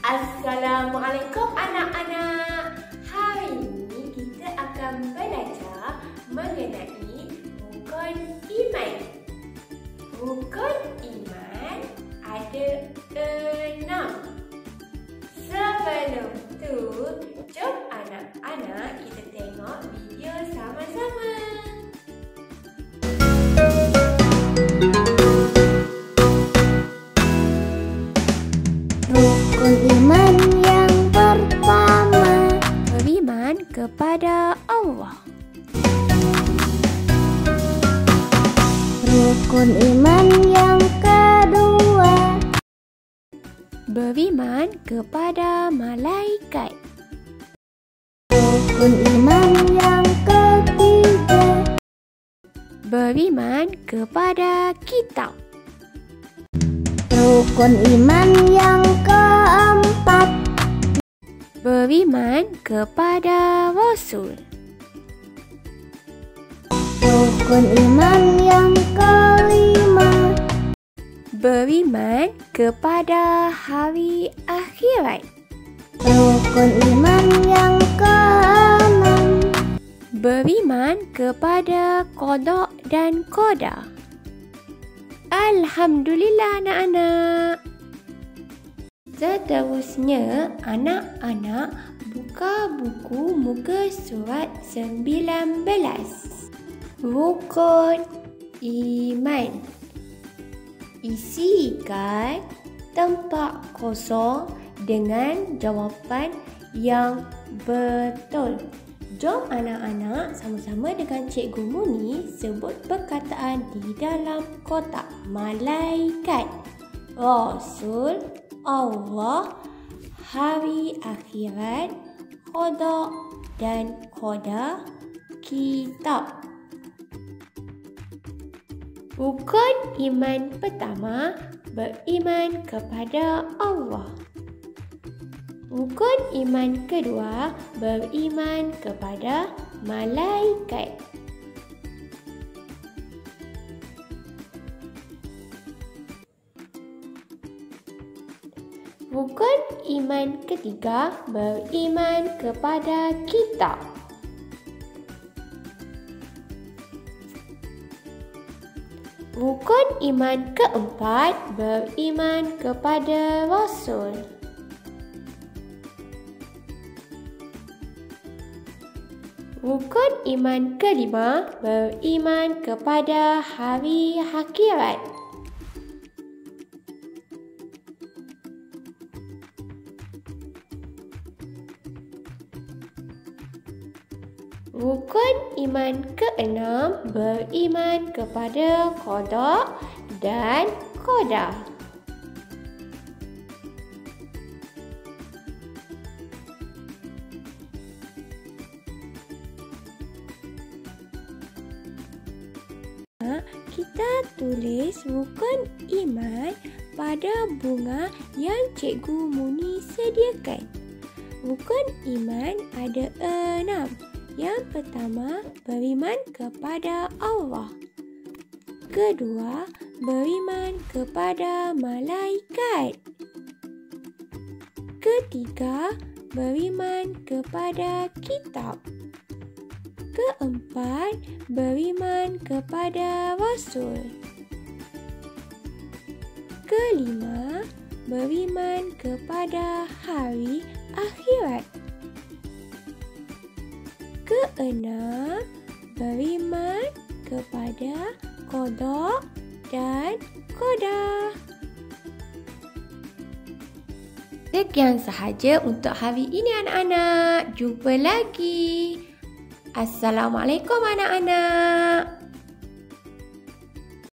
Assalamualaikum anak-anak. Hari ini kita akan belajar mengenai rukun iman. Rukun iman ada 6. Sebelum tu, jom anak-anak kita tengok video sama-sama. Rukun iman yang pertama, beriman kepada Allah. rukun iman yang kedua, Beriman kepada malaikat. rukun iman yang ketiga, Beriman kepada kitab. rukun iman yang keempat, Beriman kepada Rasul. rukun iman yang kelima, Beriman kepada hari akhirat. rukun iman yang keenam, Beriman kepada qada dan qadar. Alhamdulillah anak-anak. Seterusnya, anak-anak buka buku muka surat 19. Rukun iman. Isikan tempat kosong dengan jawapan yang betul. Jom anak-anak sama-sama dengan Cikgu Muni sebut perkataan di dalam kotak. Malaikat, Rasul, Allah, hari akhirat, qada dan qadar, kitab. Rukun iman pertama, beriman kepada Allah. Rukun iman kedua, beriman kepada malaikat. Rukun iman ketiga, beriman kepada kitab. Rukun iman keempat, beriman kepada Rasul. Rukun iman kelima, beriman kepada hari akhirat. Rukun iman keenam, beriman kepada qada dan qadar. Kita tulis rukun iman pada bunga yang Cikgu Muni sediakan. Rukun iman ada 6. Yang pertama, beriman kepada Allah. Kedua, beriman kepada malaikat. Ketiga, beriman kepada kitab. Keempat, beriman kepada Rasul. Kelima, beriman kepada hari akhirat. Keenam, beriman kepada qada dan qadar. Sekian sahaja untuk hari ini anak-anak. Jumpa lagi. Assalamualaikum anak-anak.